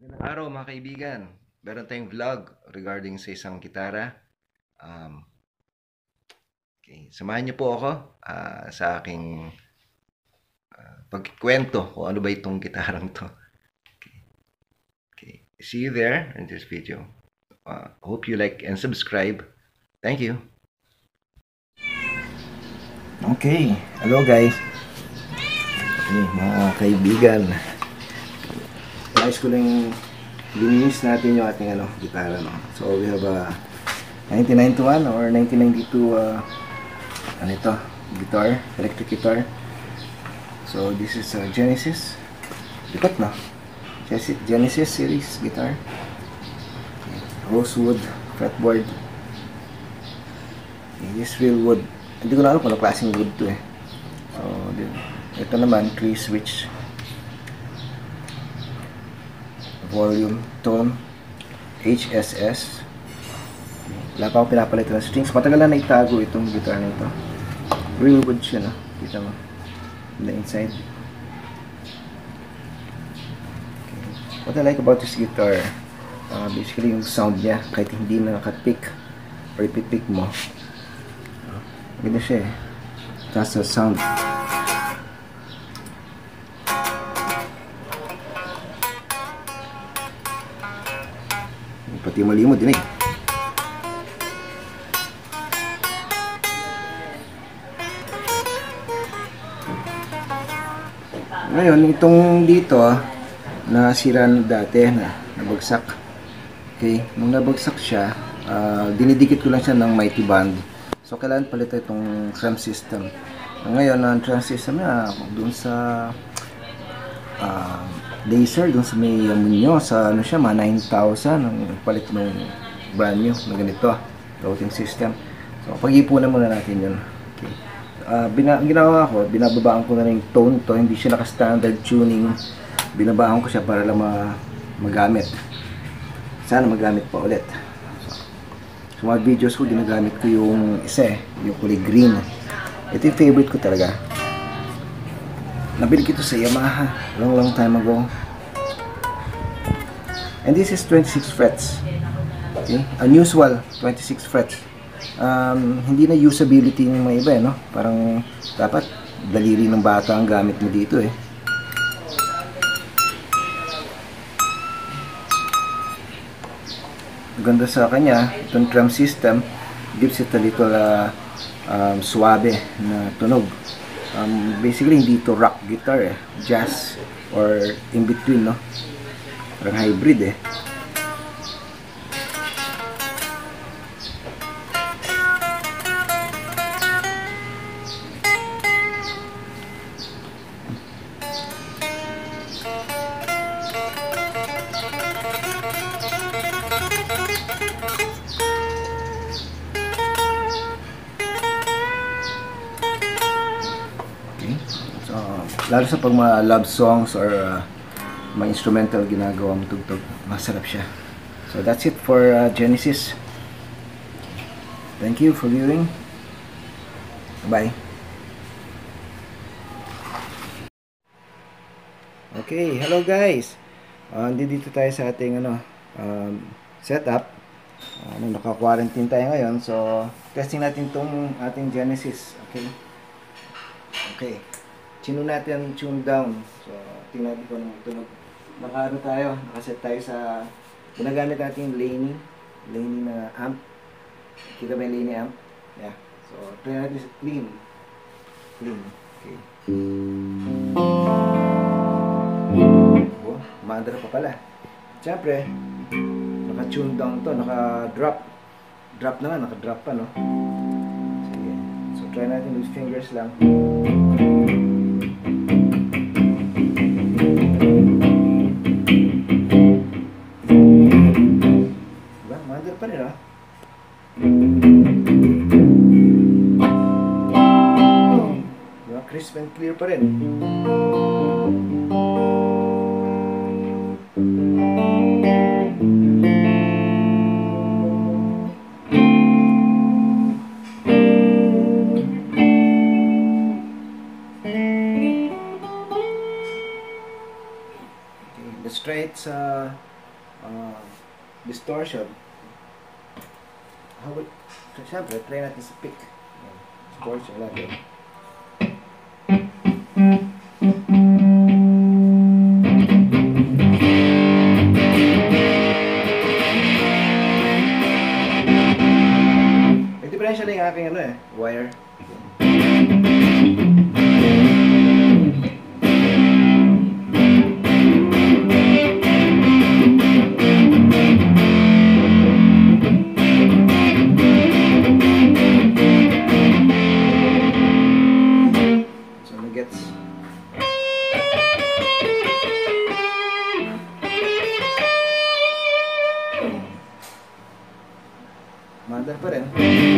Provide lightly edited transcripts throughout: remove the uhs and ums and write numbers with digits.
Magandang araw mga kaibigan. Meron tayong vlog regarding sa isang gitara. Okay. Samahan niyo po ako sa aking pagkikwento kung ano ba itong gitarang to. Okay. See you there in this video. Hope you like and subscribe. Thank you. Okay. Hello guys. Okay, mga kaibigan. Nais ko lang lininis natin yung ating gitara, no? So we have a 1991 or 1992 guitar, electric guitar. So this is a Genesis. Lipat na. Genesis series guitar. Rosewood fretboard. This real wood. Hindi ko na alam kung ano klaseng wood to eh. So ito naman 3 switch. Volume, tone, HSS. Wala pa akong pinapalit ng strings. Matagal na naitago itong guitar na ito. Real wood siya, no? Kita mo. On the inside. Okay. What I like about this guitar, basically yung sound niya, kahit hindi na naka-pick or ipipick mo. Ganda siya eh. That's the sound. Pati malimod din eh. Ngayon, itong dito nasira na dati, nabagsak. Okay, nung nabagsak siya, dinidikit ko lang siya ng mighty band. So, kailangan palitan itong tram system. Ngayon, ang tram system na doon sa laser, doon sa may munyo, sa ano siya, mga 9,000 ang palit ng brand new na ganito, routing system. So, pag-ipunan muna natin yun. Okay. Ginawa ko, binababaan ko na rin yung tone to, hindi siya naka-standard tuning. Binabaan ko siya para lang magamit. Sana magamit pa ulit. So, mga videos ko, ginagamit ko yung isa yung kulay green. Ito yung favorite ko talaga. Nabili ko ito sa Yamaha long time ago. And this is 26 frets. Okay? Unusual 26 frets. Hindi na usability ng mga iba, no? Parang dapat daliri ng bata ang gamit mo dito eh. Maganda sa kanya, itong drum system gives it a little suabe na tunog. Basically hindi ito rock guitar eh, jazz or in between, no? Parang hybrid eh. Lalo sa pag mga love songs or mga instrumental ginagawa mo tugtog, masarap siya. So that's it for Genesis. Thank you for viewing. Bye. Okay, hello guys. Dito tayo sa ating setup. Naka-quarantine tayo ngayon, so testing natin tong ating Genesis. Okay. Tune natin, tune down. So, tingnan natin kung anong tunog. Naka-ano tayo, nakaset tayo sa ginagamit natin yung Laney na amp. Kita ba yung Laney amp? Yeah. So, try natin sa clean. Okay. Oh, mandra pa pala. Siyempre, naka-tune down to, naka-drop. Drop na nga, naka-drop pa, no? Sige. So, try natin with fingers lang. Pa rin crisp and clear pa rin. Let's try it sa uh, distortion. How about, siyempre, try natin sa pick. Distortion lagi. May differential yung aking wire. Mother pa rin.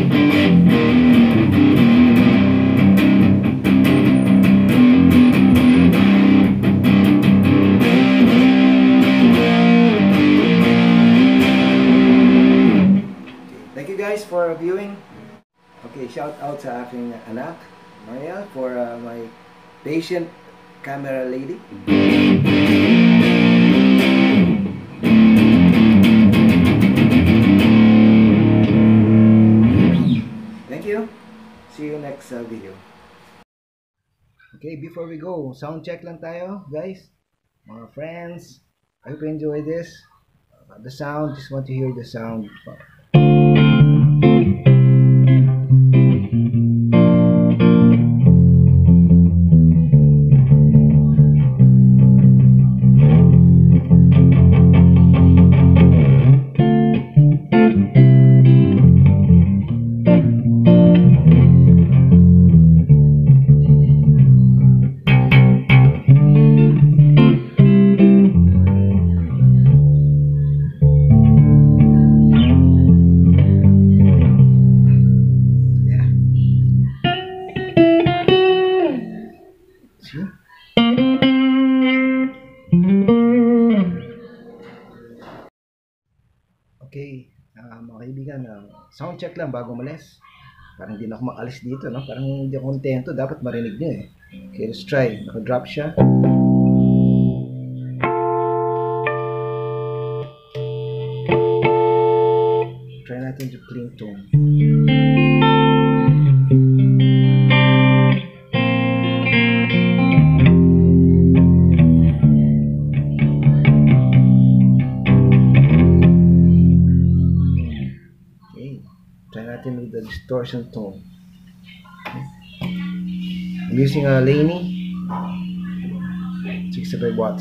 Thank you guys for viewing. Okay, shout out sa aking anak, Maya, for my patient camera lady. See you next video. Okay, before we go, sound check lang tayo, guys. Mga friends, I hope you enjoy this. The sound, just want to hear the sound. Okay, mga kaibigan, sound check lang bago malis. Parang hindi na ako makalis dito, no? Parang hindi ako kontento, dapat marinig nyo eh. Okay, let's try. Naka-drop siya. Try natin to clean tone. Try natin with the distortion tone. I'm using a Laney 65 watts.